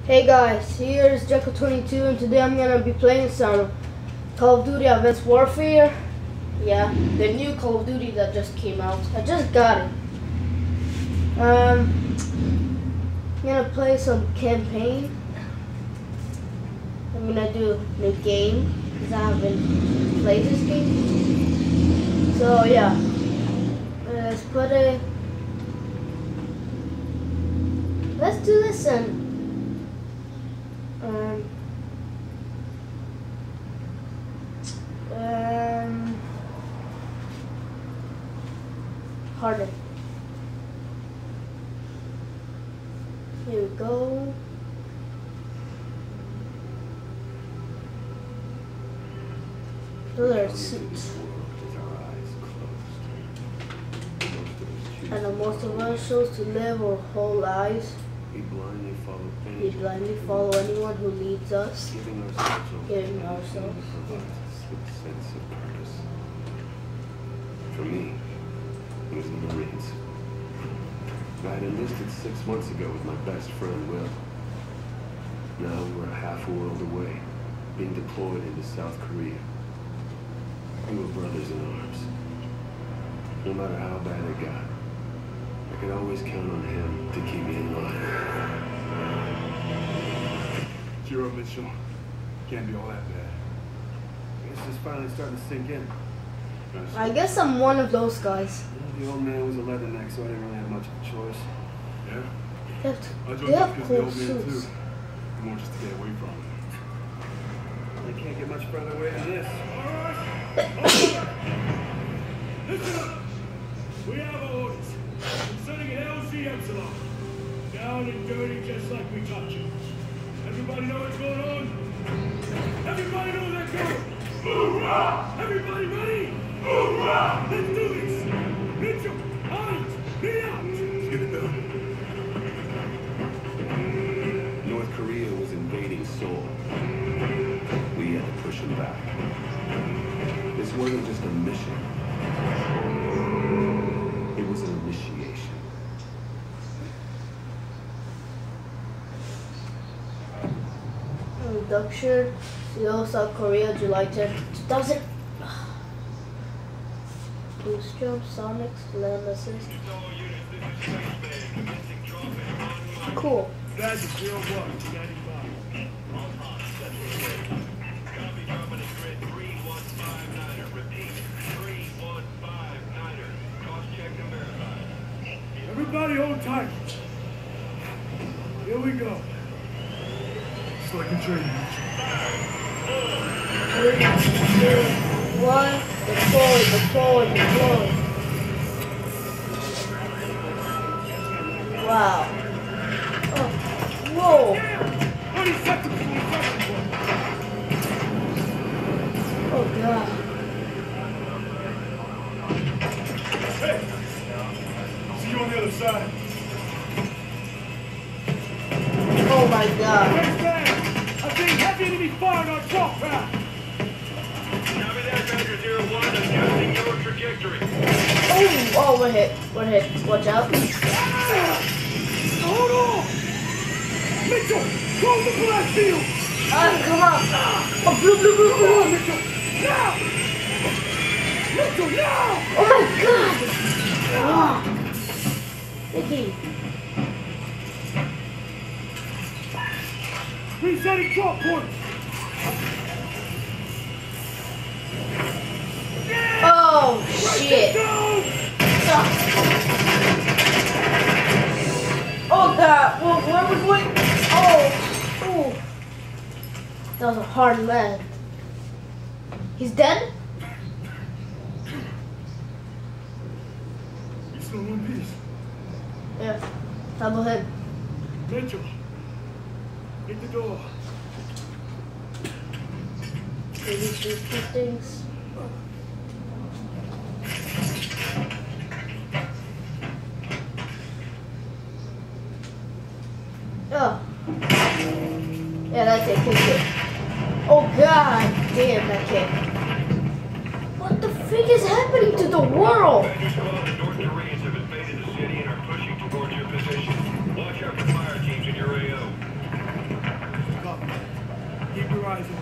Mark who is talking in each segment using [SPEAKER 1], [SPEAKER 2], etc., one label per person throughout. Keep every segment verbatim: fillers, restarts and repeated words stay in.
[SPEAKER 1] Hey guys, here's Jekyll twenty-two and today I'm gonna be playing some Call of Duty Advanced Warfare. Yeah, the new Call of Duty that just came out. I just got it. Um, I'm gonna play some campaign. I'm gonna do the game because I haven't played this game. So yeah, let's put it. Let's do this and. Um, um, harder. Here we go. Those are suits. And most of us chose to live our whole lives.
[SPEAKER 2] We blindly follow
[SPEAKER 1] We blindly follow anyone who leads us,
[SPEAKER 2] giving ourselves over.
[SPEAKER 1] giving ourselves.
[SPEAKER 2] Provides us with a sense of purpose. For me, it was the Marines. I had enlisted six months ago with my best friend, Will. Now we're a half a world away, being deployed into South Korea. We were brothers in arms. No matter how bad it got, I could always count on him to keep me in line.
[SPEAKER 3] Zero Mitchell. Can't be all that bad.
[SPEAKER 2] It's just finally starting to sink in.
[SPEAKER 1] I guess I'm one of those guys.
[SPEAKER 2] The old man was a leatherneck, so I didn't really have much of a choice.
[SPEAKER 3] Yeah?
[SPEAKER 1] They have,
[SPEAKER 3] I
[SPEAKER 1] they
[SPEAKER 3] joined
[SPEAKER 1] have
[SPEAKER 3] up because
[SPEAKER 1] cool
[SPEAKER 3] the old man too.
[SPEAKER 1] suits.
[SPEAKER 3] More just to get away from him.
[SPEAKER 2] I can't get much further away than this.
[SPEAKER 4] Listen up! We have orders concerning an L Z Epsilon. Down and dirty just like we taught you. Everybody know what's going on? Everybody know they're going! Hoorah! Everybody ready? Hoorah! Let's do this! Mitchell! Hines! Be out!
[SPEAKER 3] Let's get it done.
[SPEAKER 2] North Korea was invading Seoul. We had to push them back. This wasn't just a mission. It was an initiation.
[SPEAKER 1] Introduction, Seoul, South Korea, July tenth, two thousand. Boost jump, Sonics, land assist. Cool.
[SPEAKER 4] That's a zero one, ninety-five. Copy, dropping a grid three one five niner. Repeat, three one five niner. Cross check and verify. Everybody hold tight. Here we go.
[SPEAKER 3] It's like a training.
[SPEAKER 1] Three, two, one, deploy, deploy, deploy. Wow. Oh, whoa.
[SPEAKER 4] thirty seconds to the second one.
[SPEAKER 1] Oh god.
[SPEAKER 4] Hey! See you on the other side.
[SPEAKER 1] Oh my god.
[SPEAKER 4] Where's that? I'm seeing heavy enemy fire on our drop path. Copy that, Badger zero one. Adjusting your trajectory.
[SPEAKER 1] Oh, oh, we're hit. We're hit. Watch out.
[SPEAKER 4] Hold on! Mitchell! Close the black field!
[SPEAKER 1] Ah, come on. Oh, blue, blue, blue, blue.
[SPEAKER 4] Mitchell! Now! Mitchell, now!
[SPEAKER 1] Oh my god. Oh. Mickey.
[SPEAKER 4] Resetting drop point!
[SPEAKER 1] Oh, shit.
[SPEAKER 4] Go!
[SPEAKER 1] Oh god. Whoa, where are we going? Oh. Ooh. That was a hard land. He's dead?
[SPEAKER 3] It's still in one piece.
[SPEAKER 1] Yeah. Double hit.
[SPEAKER 4] Mitchell! Hit the door.
[SPEAKER 1] Maybe these two things. Oh. Yeah, that kick, kick, kick. Oh god damn, that kick. What the freak is happening to the world?
[SPEAKER 4] Badger squad, the North Koreans have invaded the city and are pushing towards your position. Watch out for fire teams in your A O. horizon.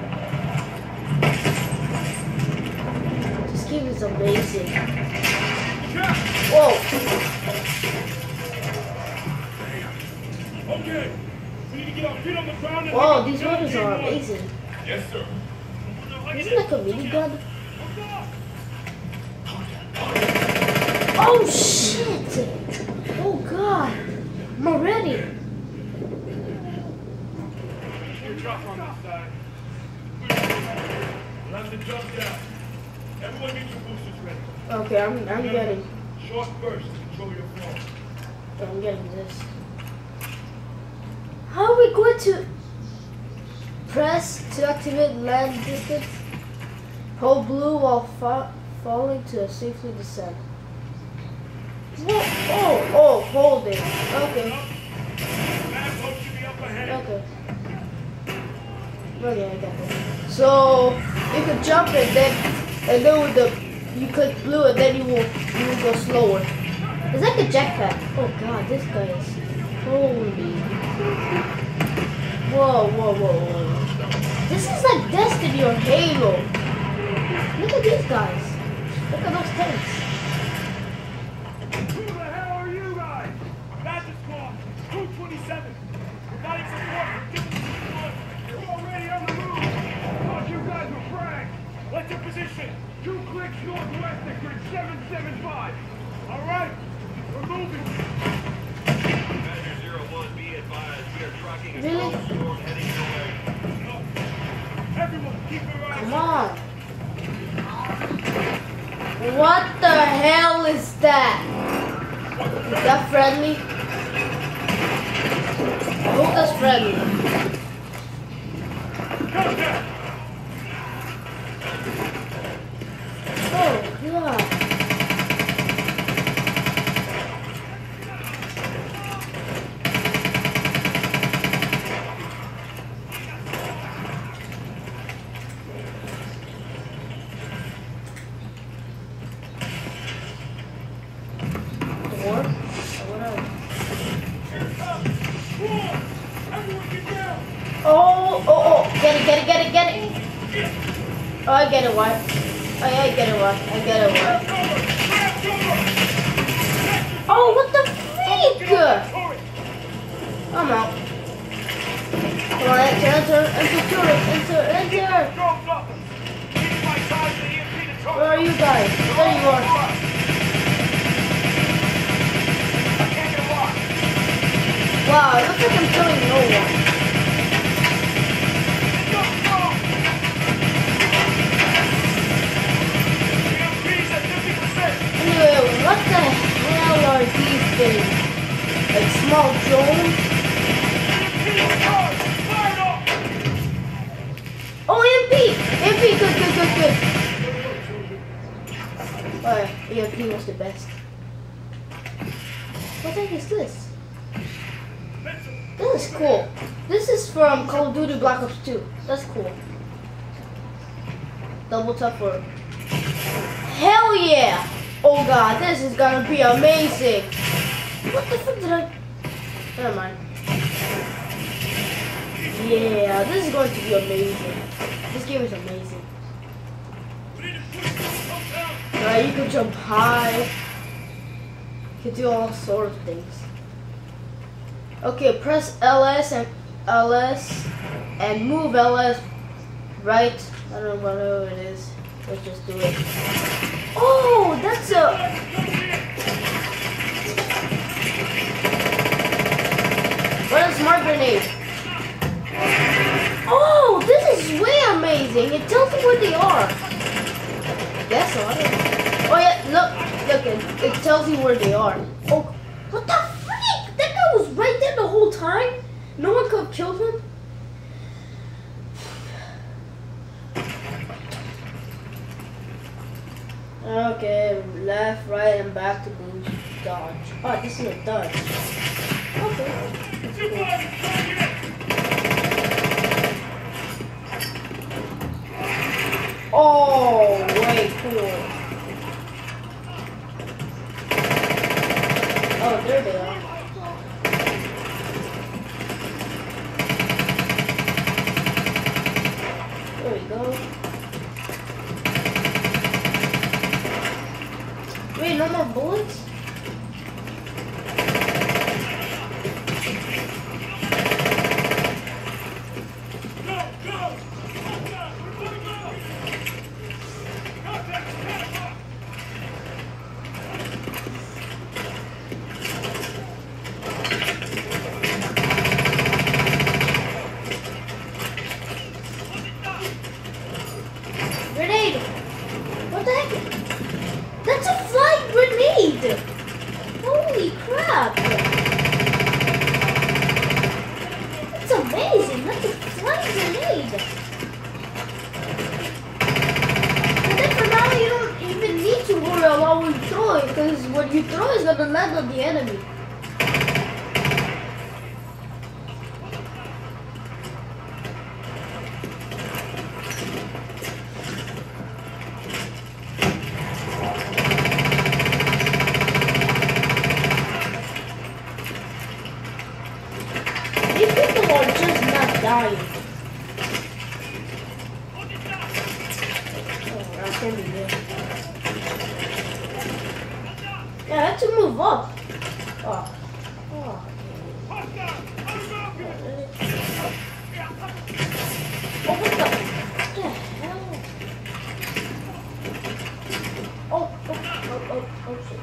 [SPEAKER 1] This game is amazing.
[SPEAKER 4] Check!
[SPEAKER 1] Whoa!
[SPEAKER 4] Okay. We need to get our feet on the ground and
[SPEAKER 1] Whoa,
[SPEAKER 4] we
[SPEAKER 1] these
[SPEAKER 4] can
[SPEAKER 1] weapons are
[SPEAKER 4] one.
[SPEAKER 1] amazing.
[SPEAKER 3] Yes, sir.
[SPEAKER 1] Isn't it like a minigun? Oh shit! Oh god! I'm ready.
[SPEAKER 4] We're drop on this side. We'll have to jump down. Everyone get your boosters ready.
[SPEAKER 1] Okay, I'm I'm getting
[SPEAKER 4] Short burst to control your flow.
[SPEAKER 1] I'm getting this. How are we going to press to activate land distance? Hold blue while fa falling to safely descend. Whoa, oh, oh, hold it. Okay,
[SPEAKER 4] Map hopes you be up ahead.
[SPEAKER 1] okay. Okay, I got it. So you could jump and then and then with the you click blue and then you will you will go slower. It's like a jetpack. Oh god, this guy is holy. Whoa, whoa, whoa, whoa. This is like Destiny or Halo. Look at these guys. Look at those tanks.
[SPEAKER 4] Who the hell are you guys? That's a squad. two twenty-seven. Providing support for different squad. You're already on the move. Thought you guys were fragged. What's your position? Two clicks northwest of grid seven seven five. All right. We're moving.
[SPEAKER 5] Badger zero one, be advised. We are tracking a
[SPEAKER 1] Really?
[SPEAKER 5] strong storm heading your way.
[SPEAKER 4] Everyone, keep your eyes
[SPEAKER 1] Come on. What the hell is that? Is that friendly? I hope that's friendly.
[SPEAKER 4] Contact!
[SPEAKER 1] Oh god. Door? What else?
[SPEAKER 4] Everyone get down!
[SPEAKER 1] Oh, oh, oh, get it, get it, get it, get it. Oh, I get it, why? Oh, yeah, I get it, why? I get it, why? Oh, what the freak? I'm out. Come on, enter, enter, enter, turret, enter, enter.
[SPEAKER 4] Drones up! Keep my side of the E M P to
[SPEAKER 1] Where are you guys? There you are.
[SPEAKER 4] I can't get lost!
[SPEAKER 1] Wow, it looks like I'm killing no one.
[SPEAKER 4] Go, go! E M P's at fifty percent!
[SPEAKER 1] Anyway, what the hell are these things? Like small drones? Oh, E M P! E M P, good, good, good, good. Alright, E M P was the best. What the heck is this? This is cool. This is from Call of Duty Black Ops two. That's cool. Double tap for. Hell yeah! Oh god, this is gonna be amazing. What the fuck did I? Never mind. Yeah, this is going to be amazing. This game is amazing. Right, you can jump high. You can do all sorts of things. Okay, press L S and L S and move L S right. I don't know what it is. Let's just do it. Oh, that's a. What a smart grenade. Oh, this is way amazing. It tells me where they are. Guess so. I don't know. Oh yeah, look, look, it, it tells you where they are. Oh, what the freak? That guy was right there the whole time. No one could have killed him. Okay, left, right, and back to boost, dodge. Oh, this is a dodge. Okay. That's cool. Oh, way cool. Oh, there they are. because when you throw, it's gonna land on the enemy. These people are just not dying. Oh, that can be good. Yeah, I had to move up. Oh. Oh. Oh, what the? What the hell? Oh, oh, oh, oh, oh, shit.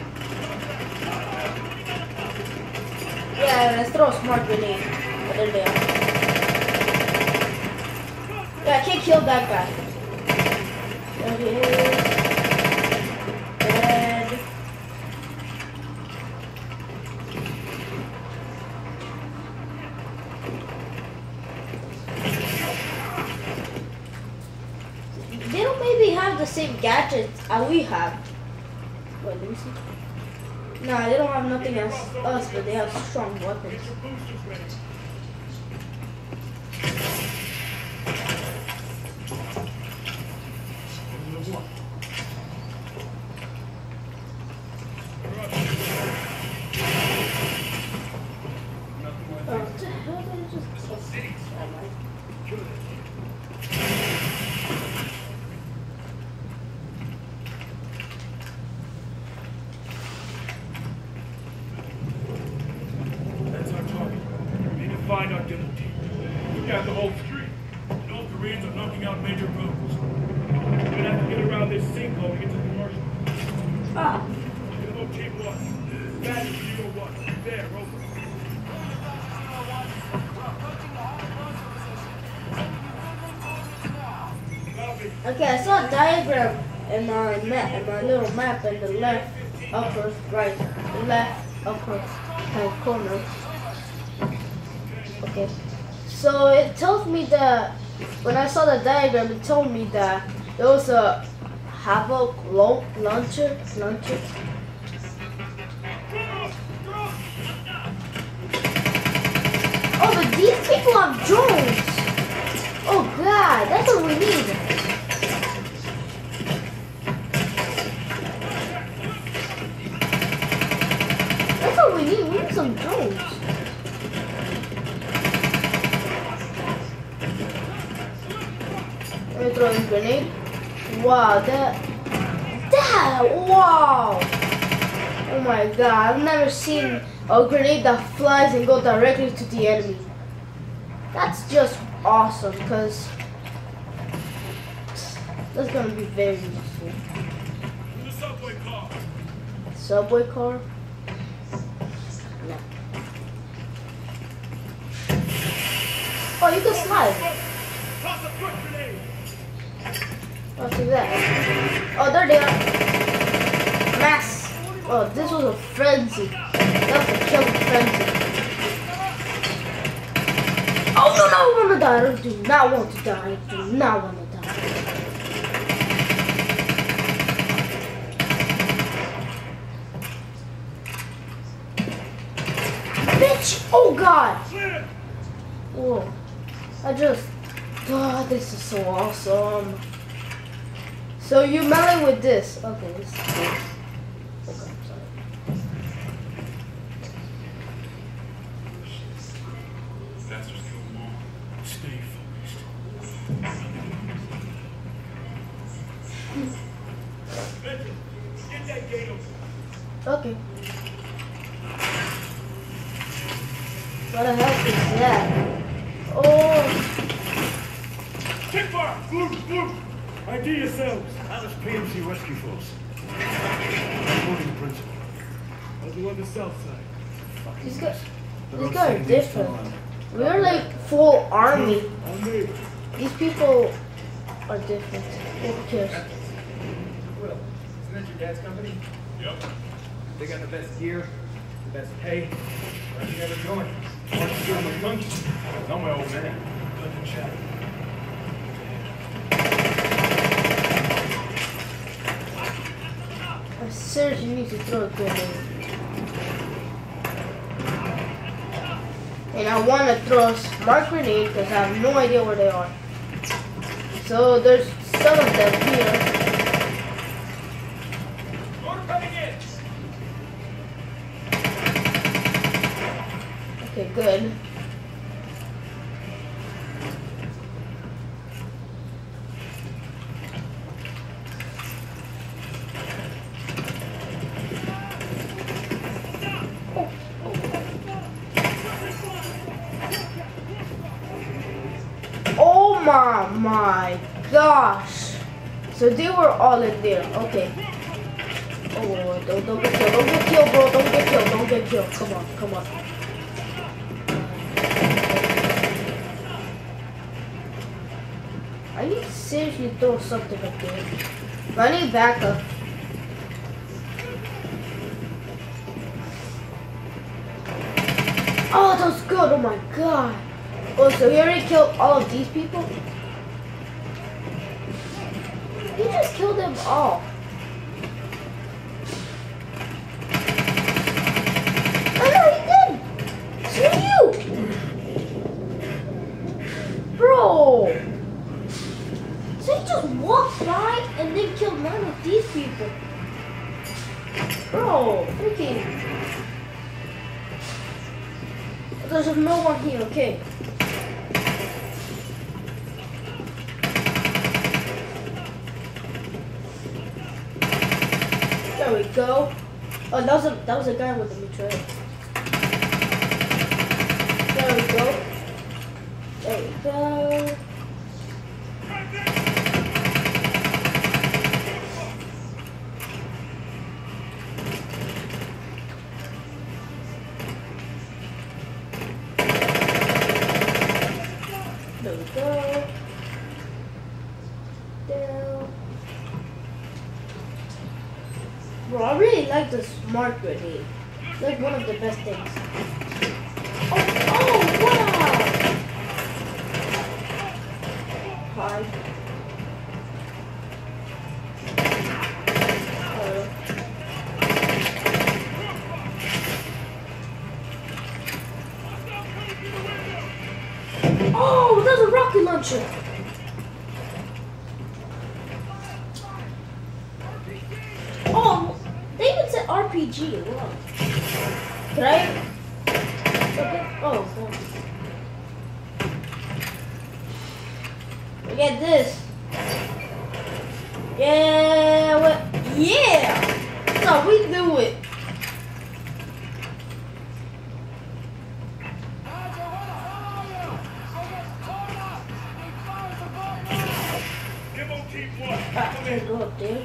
[SPEAKER 1] Yeah, let's throw a smart grenade. Oh, there they are. Yeah, I can't kill that guy. There he is. Dead. They don't maybe have the same gadgets as we have. Wait, let me see. Nah, they don't have nothing as us, but they have strong weapons. Oh, what the hell did I just... Oh, my.
[SPEAKER 4] That's our target. We need to find our dinner team. Look at the whole street. The North Koreans are knocking out major roads. We're gonna have to get around this sinkhole to get to the commercial.
[SPEAKER 1] Ah,
[SPEAKER 4] Demo team one. That is zero one. There, over. Copy.
[SPEAKER 1] okay, I saw a diagram in my map, in my little map in the left upper right, left upper right corner. Okay, so it tells me that when I saw the diagram, it told me that there was a Havoc lo- launcher, launcher. Oh, but these people have drones. Oh God, that's what we need. That's what we need. We need some drones. Let me throw in a grenade. Wow, that, that, wow. Oh my God, I've never seen a grenade that flies and goes directly to the enemy. That's just awesome, because that's gonna be very useful.
[SPEAKER 4] The subway car.
[SPEAKER 1] Subway car? No. Oh, you can slide.
[SPEAKER 4] Toss a quick grenade.
[SPEAKER 1] Oh, see that. Oh, there they are. Mass. Oh, this was a frenzy. That was a killing frenzy. Oh, no, no, I want to die. I do not want to die. I do not want to die. Bitch! Oh, God! Whoa. I just... Oh, this is so awesome. So you melee with this. Okay, this is cool. Okay, I'm sorry.
[SPEAKER 4] Bastards kill them all. Stay focused. Mitchell, get that gate open.
[SPEAKER 1] Okay. What the heck is that? Oh,
[SPEAKER 4] Kick fire! Move, move! I D yourselves. Alice P M C Rescue Force. Reporting the principal. I'll be on the south side.
[SPEAKER 1] these guys, these guys are different. We're like full army.
[SPEAKER 4] On me.
[SPEAKER 1] These people are different. Who cares?
[SPEAKER 6] Will, isn't that your dad's company?
[SPEAKER 4] Yep.
[SPEAKER 6] They got the best gear, the best pay. Where'd you ever join?
[SPEAKER 4] Want to steal my guns? I'm my old man. Let the chat.
[SPEAKER 1] I seriously need to throw a grenade. And I want to throw a smart grenade because I have no idea where they are. So there's some of them here. Okay, good. Oh my, my gosh. So they were all in there. Okay. Oh, don't, don't get killed. Don't get killed, bro. Don't get killed. Don't get killed. Come on, come on. I need to seriously throw something up there. I need backup. Oh, that was good. Oh my god. Oh, so he already killed all of these people? He just killed them all. I know he did. Screw you. Bro. So he just walked by and then killed none of these people. Bro, freaking. There's no one here, okay. There we go. Oh, that was a that was a guy with the betrayal. There we go. There we go. There we go. Down. Bro, I really like the smart grenade. It's like one of the best things. Oh, oh wow! Hi. Oh, there's a rocket launcher. Oh, they even said R P G as well. Can I? Okay. Oh, God. Look at this. Yeah, what? Yeah. That's how we do it. Ah, I'm gonna go up there.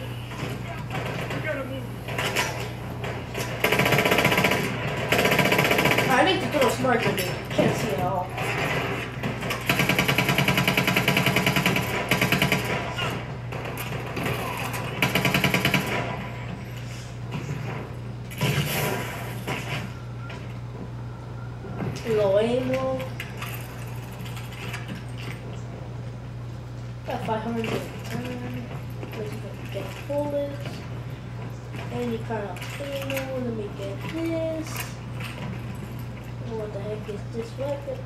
[SPEAKER 1] I need to throw a smart grenade. Can't see it all. Low ammo. Got five hundred ten. Get bullets. Any kind of ammo. Let me get this. What the heck is this weapon?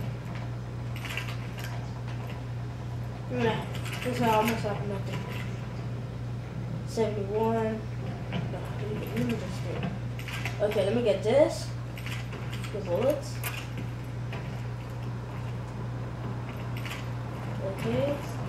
[SPEAKER 1] Nah, this I almost have nothing. seventy-one. No, let me, let me just get. Okay, let me get this. The bullets. Okay.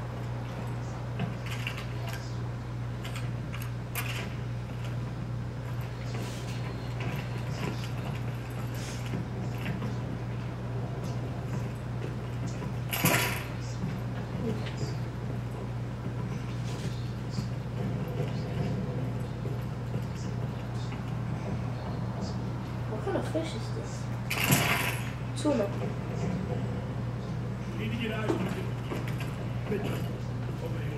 [SPEAKER 1] What kind of fish is this? Tuna.
[SPEAKER 4] We need to get eyes on it. Mitchell, over here.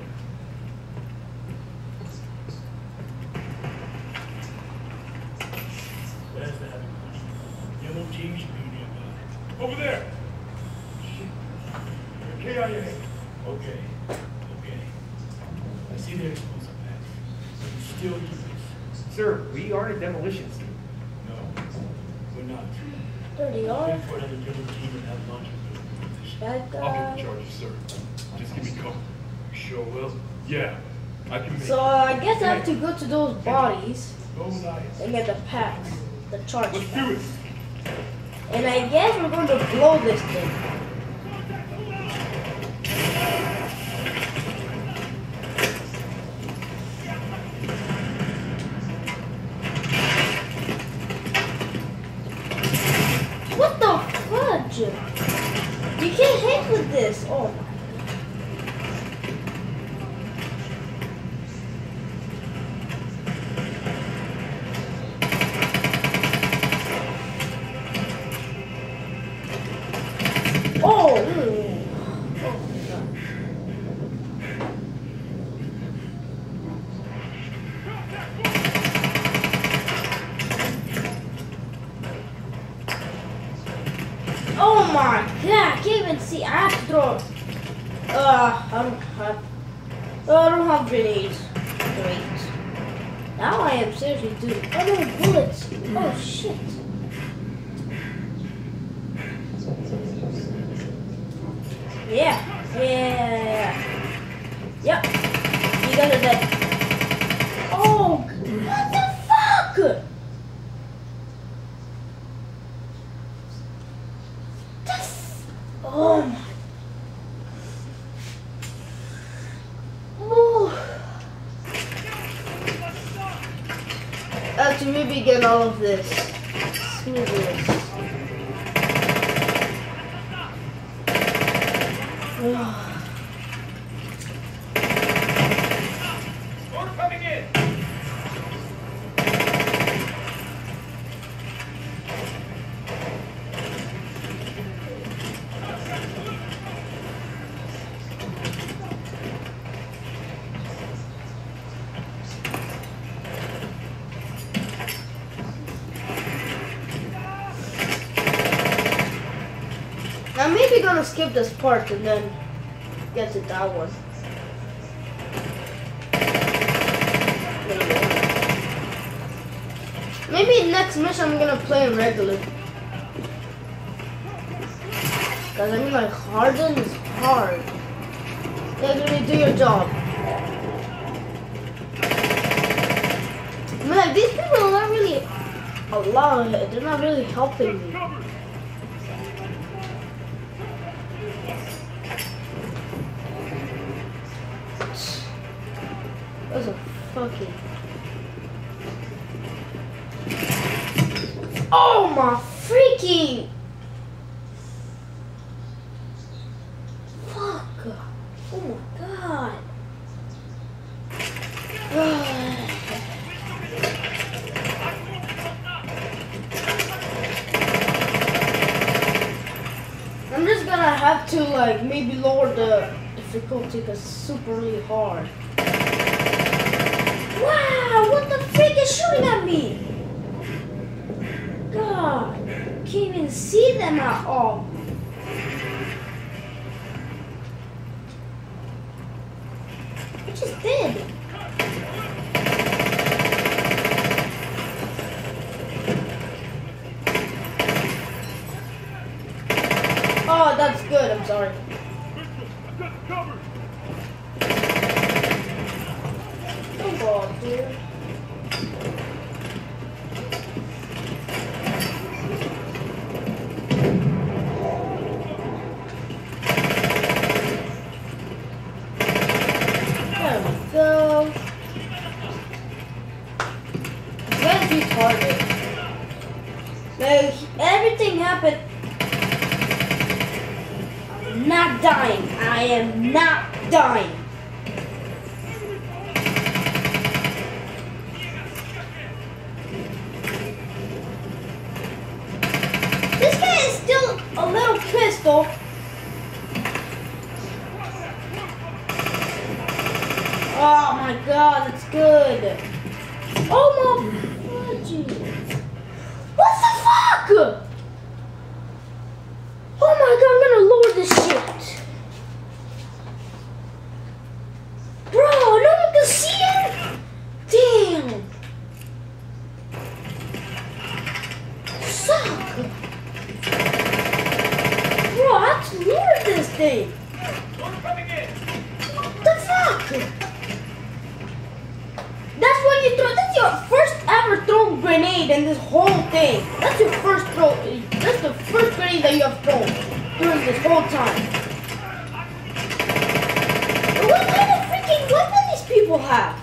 [SPEAKER 4] Where's the heavy punch? Yellow team should be nearby. Over there! Shit. You're K I A. Okay. Okay. I see the explosive pack. But you still do this.
[SPEAKER 6] Sir, we aren't a demolition team.
[SPEAKER 4] No, we're not.
[SPEAKER 1] There they are.
[SPEAKER 4] That's what other different team and have lunch with
[SPEAKER 1] That
[SPEAKER 4] I'll get
[SPEAKER 1] guy.
[SPEAKER 4] the charges, sir. Just give me cover. You sure will? Yeah, I can make
[SPEAKER 1] So uh, I guess I have to go to those bodies
[SPEAKER 4] Go with Elias.
[SPEAKER 1] and get the packs, the charge
[SPEAKER 4] Let's do
[SPEAKER 1] packs.
[SPEAKER 4] it.
[SPEAKER 1] And I guess we're going to blow this thing. What the fudge? You can't hit with this. Oh my. Oh! mm. Oh my gosh. Oh my god, I can't even see. I have to throw it. Uh, I don't have. Uh, I don't have grenades. Great. Now I am seriously doing. Oh no, bullets. Oh shit. Yeah. Yeah. Yep. You guys are dead. Oh, what the fuck? That's. Oh my. Oh. I have to maybe get all of this. Screw this.
[SPEAKER 6] Order coming in.
[SPEAKER 1] I'm maybe gonna skip this part and then get to that one. Maybe next mission I'm gonna play in regular. Cause I mean like harden is hard. They're gonna do your job. I mean like these people are not really a lot, they're not really helping me. That's a fucking. Oh my freaking. Fuck. Oh my god. I'm just gonna have to like maybe lower the difficulty because it's super really hard. Wow, what the freak is shooting at me? God, can't even see them at all. I just did. Oh, that's good, I'm sorry.
[SPEAKER 4] I've got the cover.
[SPEAKER 1] Oh god, dude. There we go. That's retarded. Like, everything happened. I'm not dying. I am not dying. This guy is still a little pistol. Oh my god, that's good. Oh my fudgy. What the fuck? Oh my god, I'm gonna lower this shit. Bro, no one can see it? Damn. thing?
[SPEAKER 4] We're coming in.
[SPEAKER 1] What the fuck? That's when you throw. That's your first ever thrown grenade in this whole thing. That's your first throw. That's the first grenade that you have thrown during this whole time. What kind of freaking weapon these people have?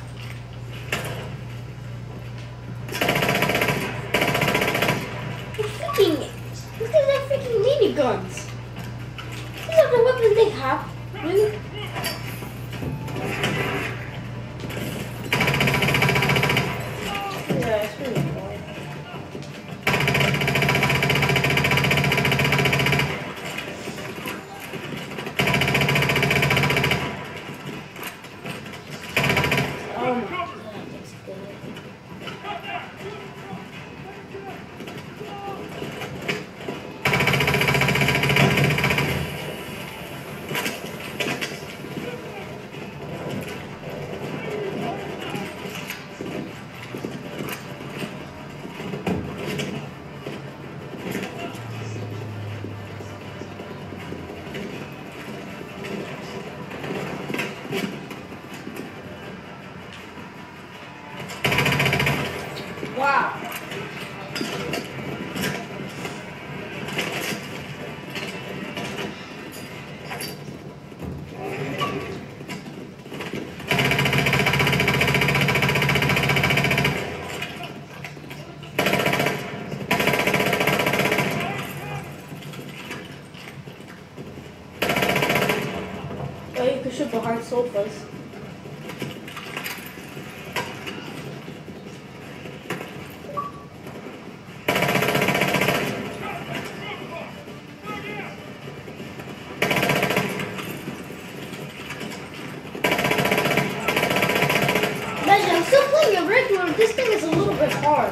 [SPEAKER 1] They're freaking. These things are freaking miniguns. These are the weapons they have. Really? Yeah, it's really annoying. Oh my god, that's good. Wow. Oh, you can shoot behind sofas. Imagine, I'm still playing a regular. This thing is a little bit hard.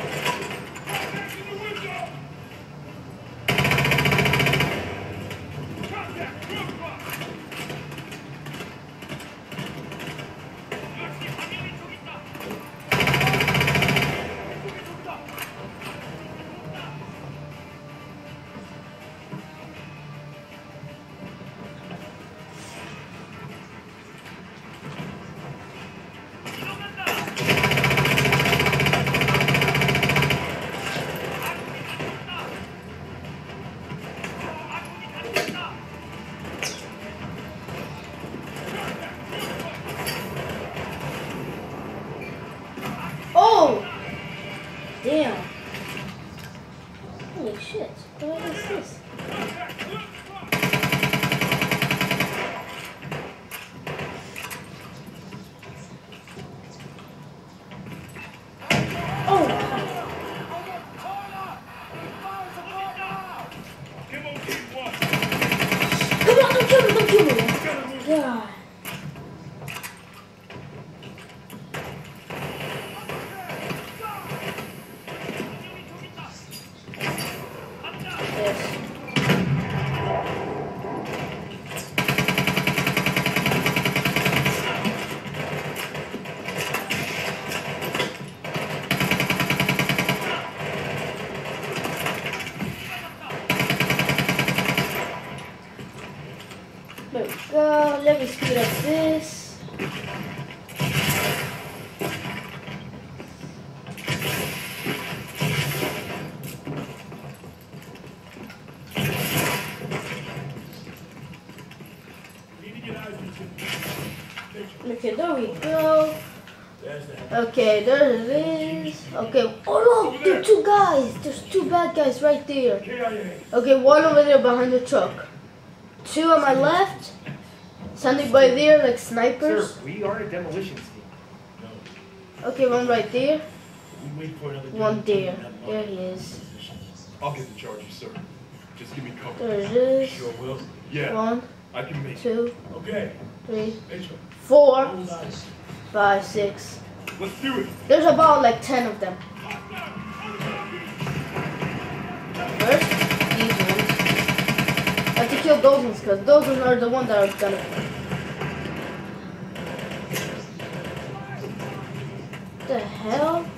[SPEAKER 1] Oh! Damn. Holy shit. What is this? Oh!
[SPEAKER 4] Come on, team one.
[SPEAKER 1] Come on, don't kill me, don't kill me. God. Yes. There we go. Let me speed up this.
[SPEAKER 4] Need to get out of here.
[SPEAKER 1] Okay, there we go.
[SPEAKER 4] There's that.
[SPEAKER 1] Okay, there it is. Okay. Oh look, there are two guys. There's two bad guys right there.
[SPEAKER 4] K I A.
[SPEAKER 1] Okay, one over there behind the truck. Two on my left. Standing by there like snipers.
[SPEAKER 6] Sir, we are a demolition team.
[SPEAKER 1] Okay, one right there.
[SPEAKER 4] We wait for another
[SPEAKER 1] One
[SPEAKER 4] day.
[SPEAKER 1] there. There he is.
[SPEAKER 3] I'll get the charges, sir. Just give me cover.
[SPEAKER 1] There it is.
[SPEAKER 4] Sure will.
[SPEAKER 3] Yeah,
[SPEAKER 1] One,
[SPEAKER 3] I can make it.
[SPEAKER 1] two,
[SPEAKER 4] Okay.
[SPEAKER 1] three,
[SPEAKER 4] Mitchell.
[SPEAKER 1] four,
[SPEAKER 4] Hold on.
[SPEAKER 1] five, six.
[SPEAKER 3] Let's do it.
[SPEAKER 1] There's about like ten of them. First, these ones. I have to kill those ones because those ones are the ones that are gonna. What the hell?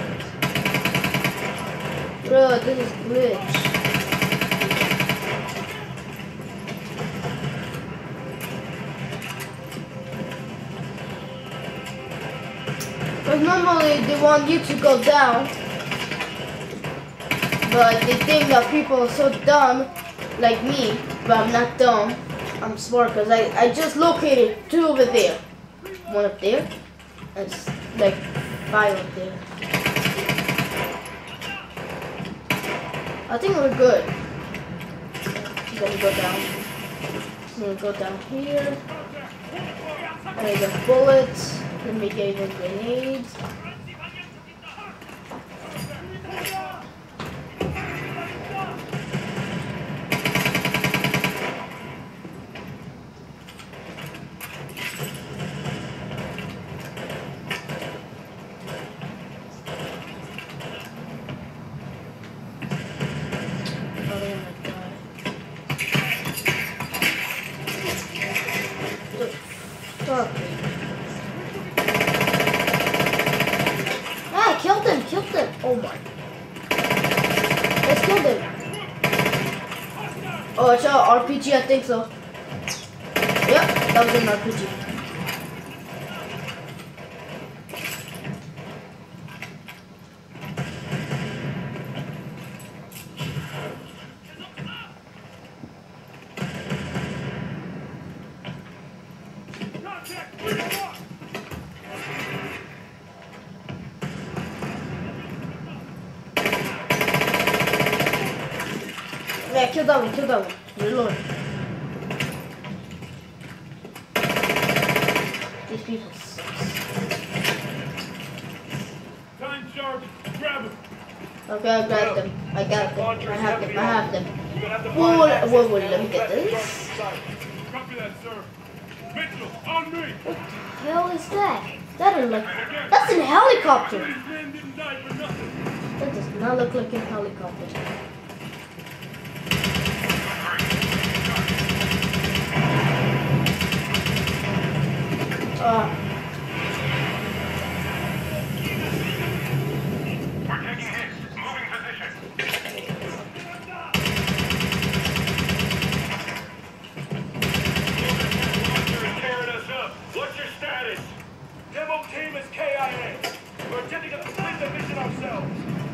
[SPEAKER 1] Bro, this is glitch. Because normally they want you to go down. But they think that people are so dumb, like me. But I'm not dumb. I'm smart because I, I just located two over there. One up there. And s- like five up there. I think we're good. I'm gonna go down. I'm gonna go down here. I got bullets. Let me get even grenades. Ah, killed him, killed him. Oh my. Let's kill him. Oh, it's a R P G, I think so. Yep, that was an R P G. Yeah, kill that one, kill that one. Reload. These people suck.
[SPEAKER 4] Time sharp. Grab him.
[SPEAKER 1] Okay, I got them. I got them. I have them. I have them.
[SPEAKER 4] You're gonna have to
[SPEAKER 1] Whoa,
[SPEAKER 4] find
[SPEAKER 1] whoa,
[SPEAKER 4] access
[SPEAKER 1] whoa,
[SPEAKER 4] to
[SPEAKER 1] let me get
[SPEAKER 4] the
[SPEAKER 1] this.
[SPEAKER 4] inside. Copy that, sir. Mitchell, on me.
[SPEAKER 1] What the hell is that? That is like, that's a helicopter.
[SPEAKER 4] These men didn't die for nothing.
[SPEAKER 1] That does not look like a helicopter. Uh,
[SPEAKER 5] We're taking hits. Moving position. Launcher is tearing us up. What's your status?
[SPEAKER 4] Demo team is K I A. We're attempting to complete the mission ourselves.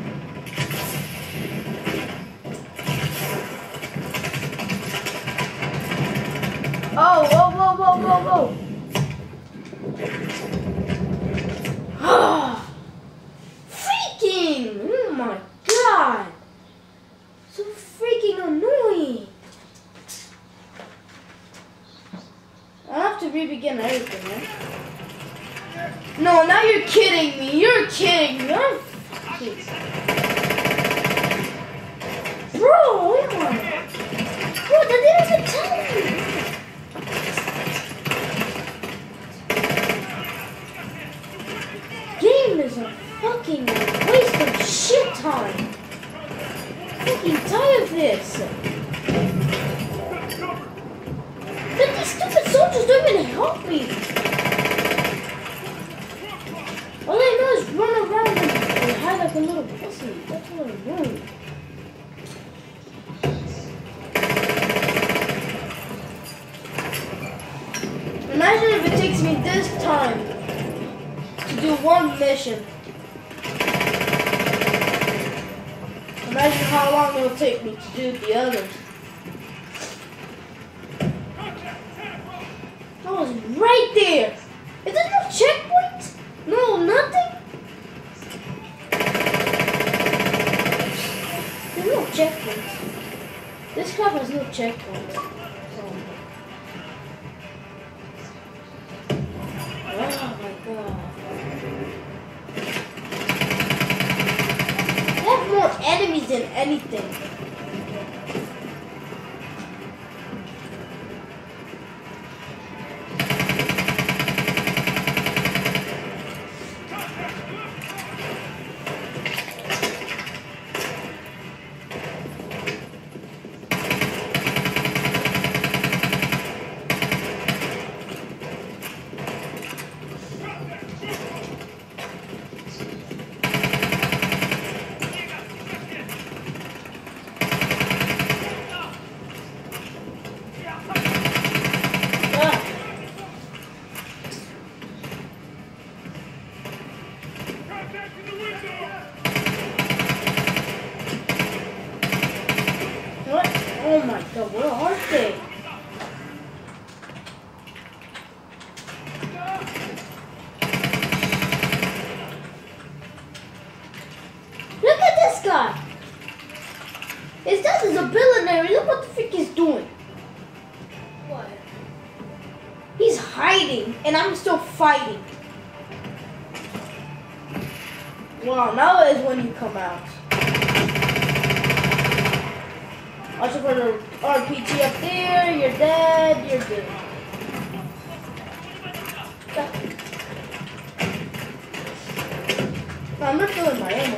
[SPEAKER 1] oh, whoa, whoa, whoa, whoa, whoa. Freaking! Oh my god! So freaking annoying! I have to re-begin everything, right? No, now you're kidding me! You're kidding me! I'm fucking... Bro, oh my... Bro, that didn't even tell me! Game is a fucking waste of shit time. Fucking tired of this. But these stupid soldiers don't even help me. All I know is run around and, and hide like a little pussy. That's what I'm doing. Imagine if it takes me this time to do one mission. Imagine how long it'll take me to do the others. I was right there. Is there no checkpoint? No, nothing? There's no checkpoint. This crap has no checkpoint. Oh my god. They have more enemies than anything. Oh my god, where are they? Look at this guy! His dad is a billionaire. Look what the frick he's doing.
[SPEAKER 7] What?
[SPEAKER 1] He's hiding, and I'm still fighting. Wow, now is when you come out. Also for the R P G up there, you're dead, you're dead. I'm not filling my ammo.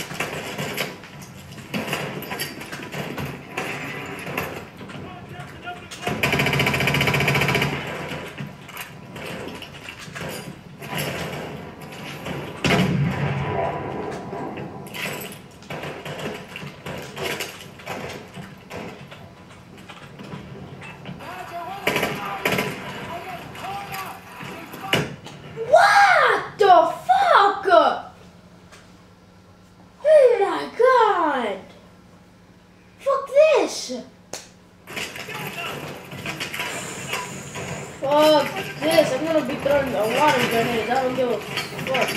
[SPEAKER 1] Fuck this, I'm gonna be throwing a water grenade, I don't give a fuck.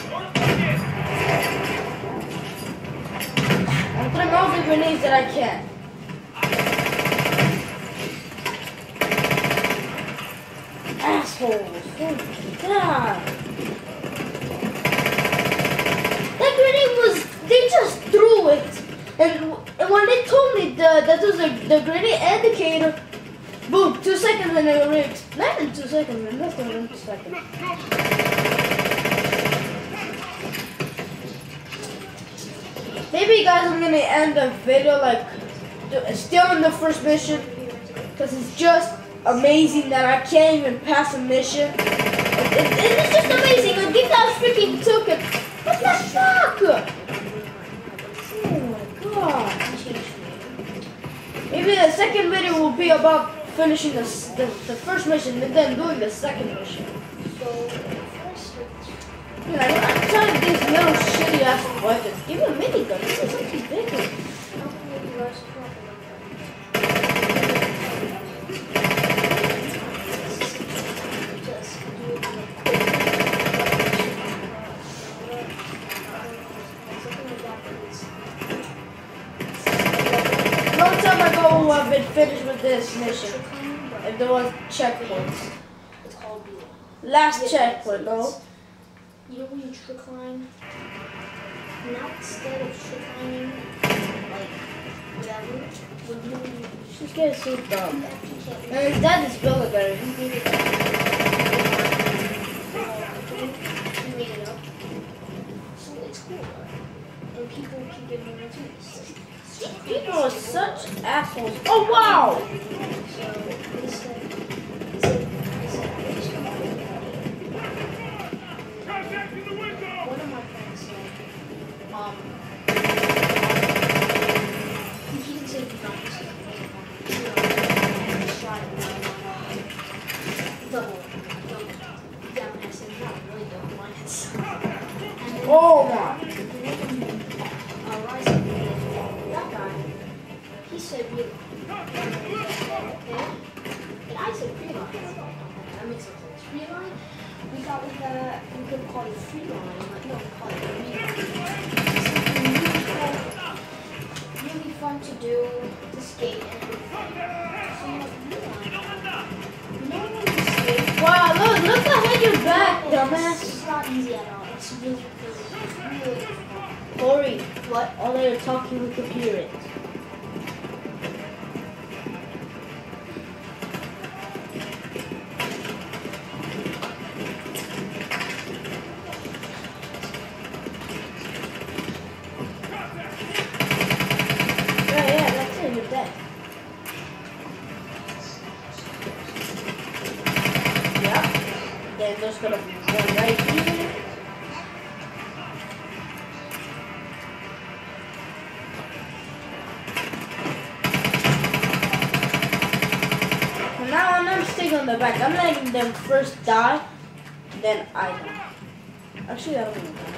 [SPEAKER 1] I'm throwing all the grenades that I can. Assholes, oh my god. That grenade was, they just threw it. And, and when they told me the, that was the, the grenade indicator, boom, two seconds and it already exploded in two seconds, and that's not in two seconds. Maybe guys, I'm gonna end the video like still in the first mission, because it's just amazing that I can't even pass a mission. It, it, it's just amazing. The game that freaking took it. What the fuck? Oh my god. Maybe the second video will be about finishing the, the, the first mission and then doing the second mission.
[SPEAKER 7] So, first,
[SPEAKER 1] Yeah, I'm, I'm trying to these little shitty ass weapons. Give me a minigun. This is something bigger.
[SPEAKER 7] how can we do our support? Just do
[SPEAKER 1] Long time ago, I've been finished with this mission. If there was checkpoints.
[SPEAKER 7] It's called B.
[SPEAKER 1] Last
[SPEAKER 7] Yeah,
[SPEAKER 1] checkpoint, no?
[SPEAKER 7] You know when you trick line? Now instead of trick lining, like, whatever, when you
[SPEAKER 1] She's getting so dumb.
[SPEAKER 7] actually can't
[SPEAKER 1] And his dad is building
[SPEAKER 7] You
[SPEAKER 1] better.
[SPEAKER 7] made it up. So it's cool. And people keep it more too.
[SPEAKER 1] People are such assholes. Oh wow!
[SPEAKER 7] So instead, instead, instead, one of my friends said, um, he can say he's not just you know, just try to double, double down and say not really double lines. And then
[SPEAKER 1] Oh my!
[SPEAKER 7] uh, Rising, that guy, he said really, okay? And I said free line. That makes no sense. Free line, we got with the, we could call it free line, like, no, we call it free line. Really fun to do, to skate and everything. So, free line. You know when you skate,
[SPEAKER 1] Wow, look, look behind your back, dumbass.
[SPEAKER 7] it's not easy at all. It's really, really, really difficult.
[SPEAKER 1] Corey,
[SPEAKER 7] What?
[SPEAKER 1] all they are talking, we could hear it. Yeah, yeah, that's it, you're dead. Yep. Then there's gonna be one right here. From now on, I'm staying on the back. I'm letting them first die, then I die. Actually, I don't want to die.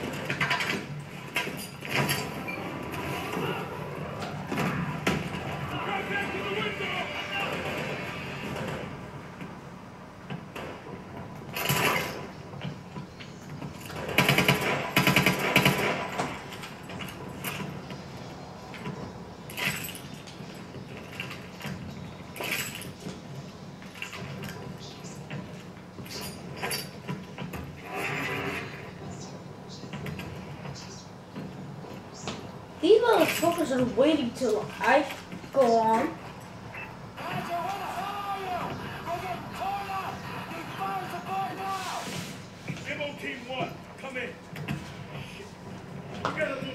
[SPEAKER 1] focus on waiting till I go on.
[SPEAKER 4] Demo team one, come in. We gotta move.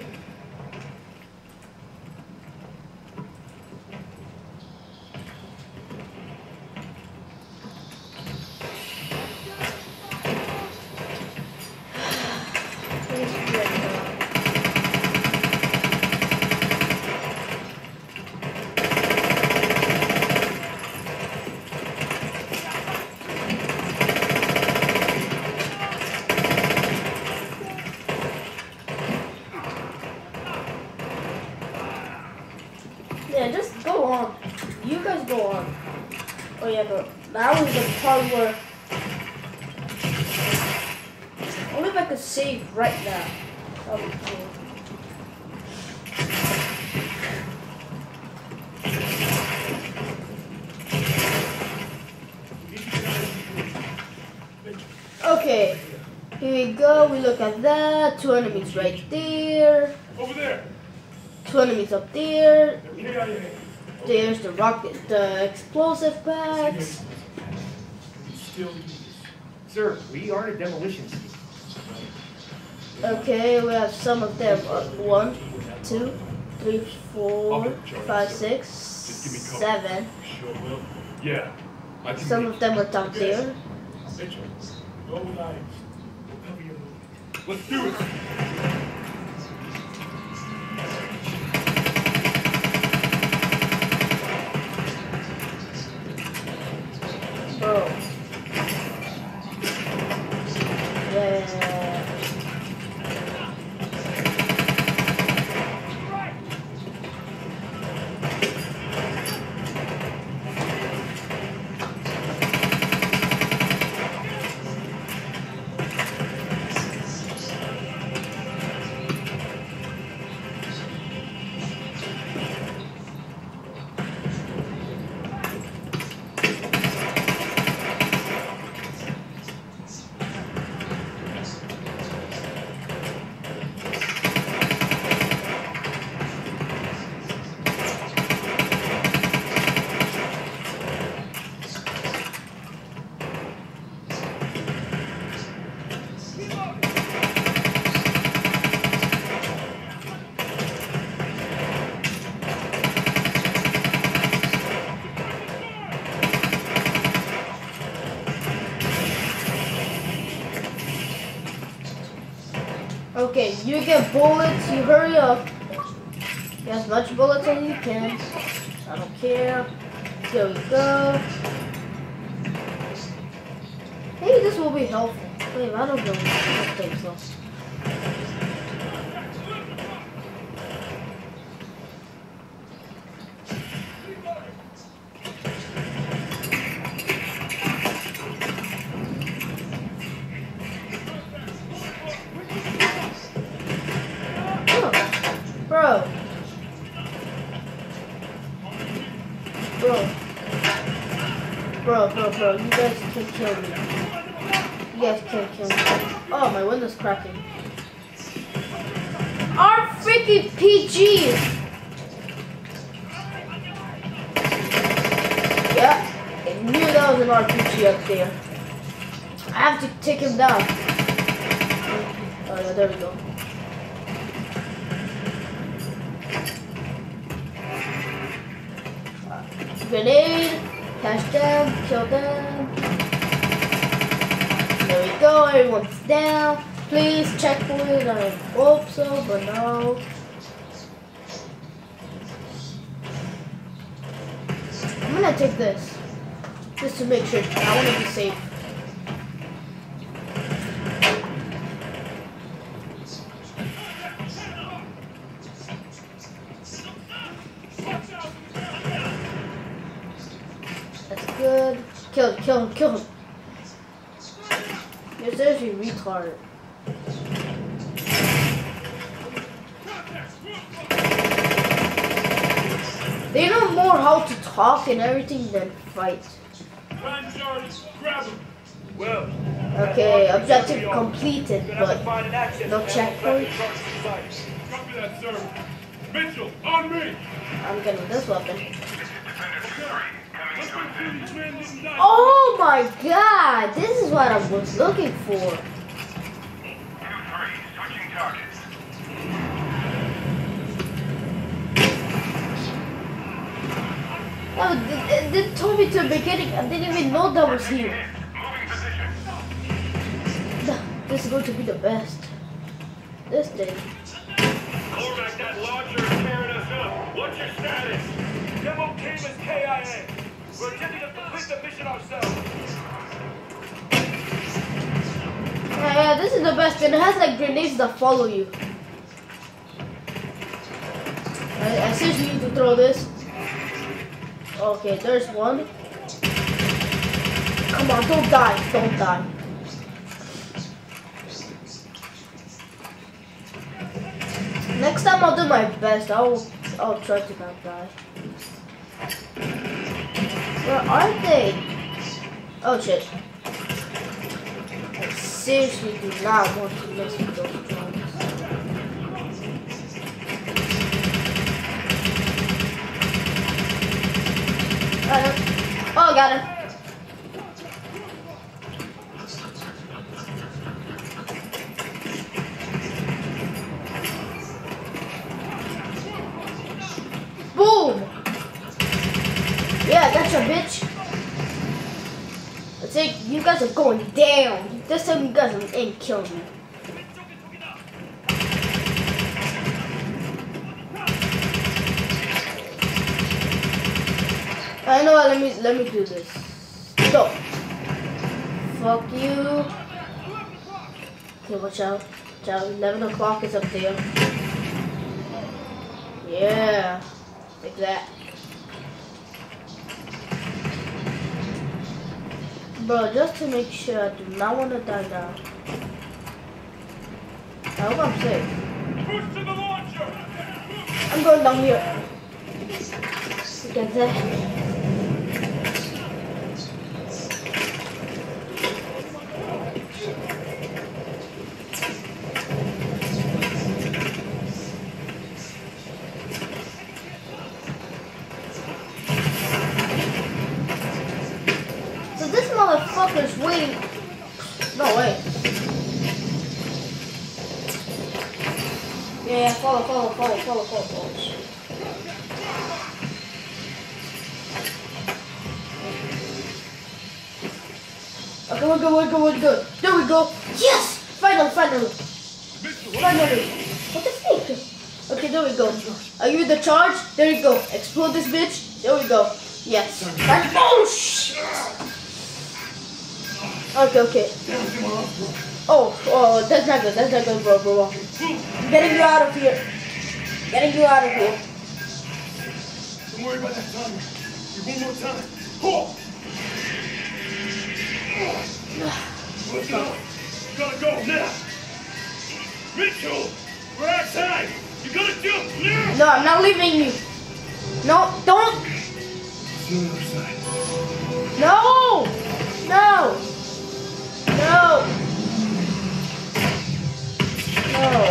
[SPEAKER 1] Yeah, just go on. You guys go on. Oh yeah, but that was the part where only if I could save right now. That would be cool. Okay, here we go. We look at that. Two enemies right there.
[SPEAKER 4] Over there.
[SPEAKER 1] Two enemies up there.
[SPEAKER 4] K I A.
[SPEAKER 1] There's the rocket, the explosive packs.
[SPEAKER 6] Still use this. Sir, we are a demolition team.
[SPEAKER 1] Okay, we have some of them. Uh, one, two, three, four, five, six, seven.
[SPEAKER 4] Sure will. Yeah. I can
[SPEAKER 1] Some of them are down there.
[SPEAKER 4] Mitchell, go live. We'll cover your movement. Let's do it.
[SPEAKER 1] Bro. Yeah. Okay, you get bullets, you hurry up. Get as much bullets as you can. I don't care. Here we go. Maybe this will be helpful. Wait, I don't know. I don't think so. Bro. Bro. Bro, bro, bro. You guys can kill me. You guys can't kill me. Oh, my window's cracking. Our freaking P G! Yeah, I knew that was an R P G up there. I have to take him down. Oh yeah, there we go. Grenade, catch them, kill them. There we go, everyone's down. Please checkpoint, I hope so, but no. I'm gonna take this, just to make sure. I wanna be safe. Good. Kill him, kill him, kill him. You're seriously retarded. They know more how to talk and everything than fight.
[SPEAKER 4] Grab him. Well.
[SPEAKER 1] Okay, objective completed, but no checkpoint.
[SPEAKER 4] Copy that, sir. Mitchell, on me!
[SPEAKER 1] I'm getting this weapon.
[SPEAKER 4] Let's go through these men didn't die.
[SPEAKER 1] Oh my god! This is what I was looking for.
[SPEAKER 5] two three, switching targets.
[SPEAKER 1] Oh, they, they told me to the beginning. I didn't even know that was here.
[SPEAKER 5] Moving position.
[SPEAKER 1] This is going to be the best. This day.
[SPEAKER 5] Cormac, that launcher is tearing us up. What's your status?
[SPEAKER 4] Demo team is K I A. We're attempting to complete the mission ourselves.
[SPEAKER 1] Yeah, yeah, this is the best. And it has like grenades that follow you. I, I seriously need to throw this. Okay, there's one. Come on, don't die, don't die. Next time I'll do my best. I'll I'll try to not die. Where are they? Oh shit. I seriously do not want to mess with those drones. Got him. Oh, got him. Boom! Yeah, that's a bitch. I think you guys are going down. This time you guys ain't kill me. I know what, let me let me do this. Go. Fuck you. Okay, watch out. Watch out. Eleven o'clock is up there. Yeah. Like that. Bro, just to make sure I do not want to die now. I hope I'm safe.
[SPEAKER 4] Push to the launcher!
[SPEAKER 1] I'm going down here. Get that. Motherfucker's waiting. No way. Yeah, follow, follow, follow, follow, follow, follow. Okay, we're good, we're good, we're good. There we go. Yes! Finally, finally. Finally. What the fuck? Okay, there we go. Are you in the charge? There you go. Explode this bitch. There we go. Yes. And oh shit! Okay, okay. Oh, oh, that's not good. That's not good, bro, bro. I'm getting you out of here. Getting you out of here.
[SPEAKER 4] Don't worry about that time. One more time. Pull! Let's go. Gotta go now. Mitchell, we're outside. You gotta jump now.
[SPEAKER 1] No, I'm not leaving you. No, don't.
[SPEAKER 4] See you on the other side.
[SPEAKER 1] No. No. No. No.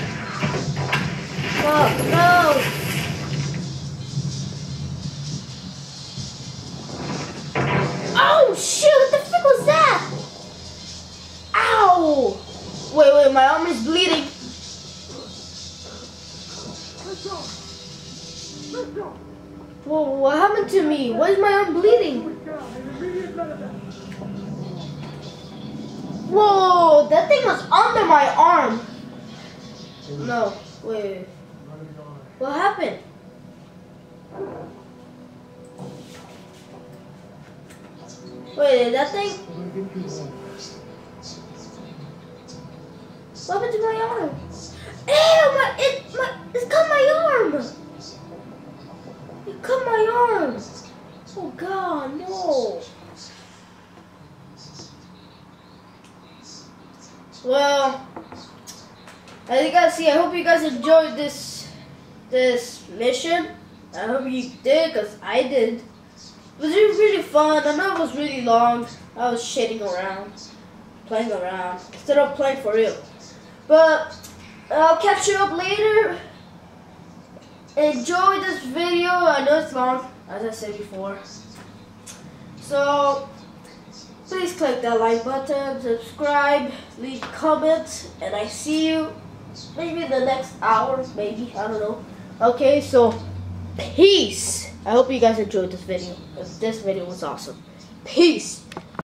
[SPEAKER 1] Fuck, no. Oh, shit, what the fuck was that? Ow. Wait, wait, my arm is bleeding. Whoa, what happened to me? Why is my arm bleeding? Whoa, that thing was under my arm. No, wait. What happened? Wait, that thing? What happened to my arm? Ew, my, it, my, it's cut my arm. It cut my arm. Oh God, no. Well, as you guys see, I hope you guys enjoyed this this mission. I hope you did, because I did. It was really, really fun. I know it was really long. I was shitting around, playing around, instead of playing for real. But I'll catch you up later. enjoy this video. I know it's long, as I said before. So please click that like button, subscribe, leave comments, and I see you maybe in the next hour, maybe, I don't know. Okay, so peace. I hope you guys enjoyed this video. This video was awesome. Peace.